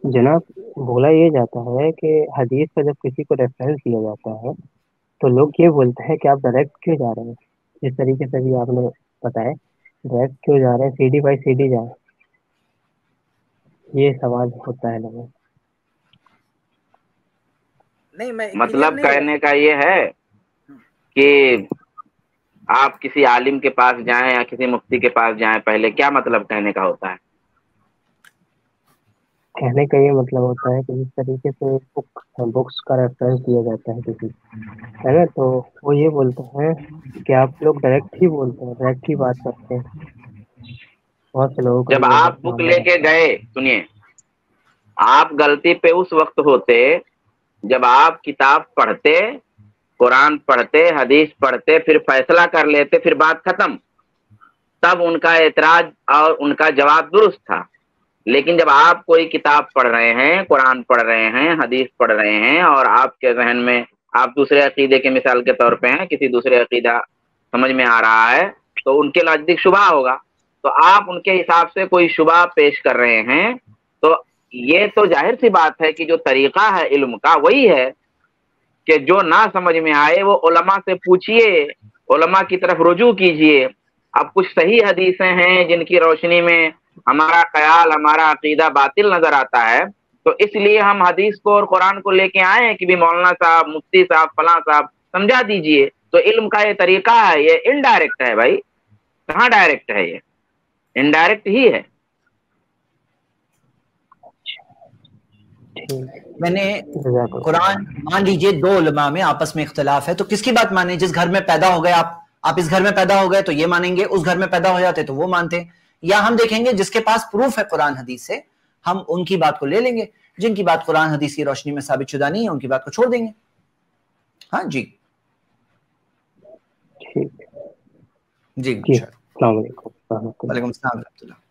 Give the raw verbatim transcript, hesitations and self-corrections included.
जनाब, बोला ये जाता है कि हदीस का जब किसी को रेफरेंस दिया जाता है तो लोग ये बोलते हैं कि आप डायरेक्ट क्यों जा रहे हैं। जिस तरीके से भी आपने बताया, डायरेक्ट क्यों जा रहे हैं, सीडी बाई सीडी जाए, ये सवाल होता है लोगों को। نہیں میں کلیئر مطلب نہیں ہوا. کہنے کا یہ ہے کہ آپ کسی عالم کے پاس جائیں یا کسی مفتی کے پاس جائیں، پہلے کیا مطلب کہنے کا ہوتا ہے؟ کہنے کا یہ مطلب ہوتا ہے کہ جس طریقے سے بک بکس کا ریفرنس دیا جاتا ہے کسی، ہے نا، تو وہ یہ بولتے ہیں کہ آپ لوگ ڈائریکٹ ہی بولتے ہیں، ڈائریکٹ ہی بات کرتے ہیں. بہت سے لوگوں کا جب یہ ہے آپ بک معاملہ لے کے رہتا ہے. گئے، سنیے، آپ غلطی پہ اس وقت ہوتے جب آپ کتاب پڑھتے، قرآن پڑھتے، حدیث پڑھتے، پھر فیصلہ کر لیتے، پھر بات ختم. تب ان کا اعتراض اور ان کا جواب درست تھا. لیکن جب آپ کوئی کتاب پڑھ رہے ہیں، قرآن پڑھ رہے ہیں، حدیث پڑھ رہے ہیں، اور آپ کے ذہن میں آپ دوسرے عقیدے کے مثال کے طور پہ ہیں، کسی دوسرے عقیدہ سمجھ میں آ رہا ہے، تو ان کے نزدیک شبہ ہوگا، تو آپ ان کے حساب سے کوئی شبہ پیش کر رہے ہیں. تو یہ تو ظاہر سی بات ہے کہ جو طریقہ ہے علم کا وہی ہے کہ جو نہ سمجھ میں آئے وہ علماء سے پوچھئے، علماء کی طرف رجوع کیجئے. اب کچھ صحیح حدیثیں ہیں جن کی روشنی میں ہمارا خیال، ہمارا عقیدہ باطل نظر آتا ہے، تو اس لیے ہم حدیث کو اور قرآن کو لے کے آئے ہیں کہ بھی مولانا صاحب، مفتی صاحب، فلاں صاحب سمجھا دیجئے. تو علم کا یہ طریقہ ہے، یہ انڈائریکٹ ہے بھائی. کہاں ڈائریکٹ ہے؟ یہ انڈائریکٹ ہی ہے. ٹھیک. میں نے جزاک اللہ. قرآن، مان لیجئے دو علماء میں آپس میں اختلاف ہے، تو کس کی بات مانیں؟ جس گھر میں پیدا ہو گئے آپ آپ اس گھر میں پیدا ہو گئے تو یہ مانیں گے، اس گھر میں پیدا ہو جاتے تو وہ مانتے. یا ہم دیکھیں گے جس کے پاس پروف ہے قرآن حدیث سے، ہم ان کی بات کو لے لیں گے. جن کی بات قرآن حدیث کی روشنی میں ثابت شدہ نہیں ہے، ان کی بات کو چھوڑ دیں گے. ہاں جی ٹھیک. جی جی، اچھا. السلام علیکم ورحمۃ اللہ. وعلیکم السلام ورحمۃ اللہ.